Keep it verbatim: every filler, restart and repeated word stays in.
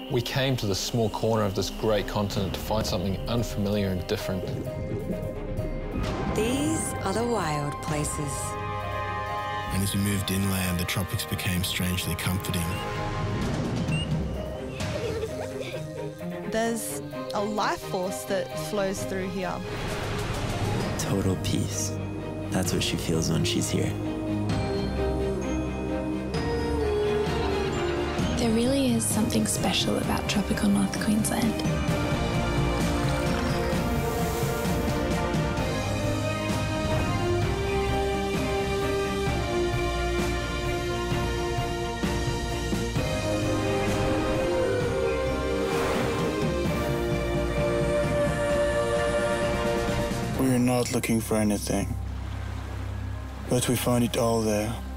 We came to this small corner of this great continent to find something unfamiliar and different. These are the wild places. And as we moved inland, the tropics became strangely comforting. There's a life force that flows through here. Total peace. That's what she feels when she's here. There really is something special about tropical North Queensland. We're not looking for anything, but we find it all there.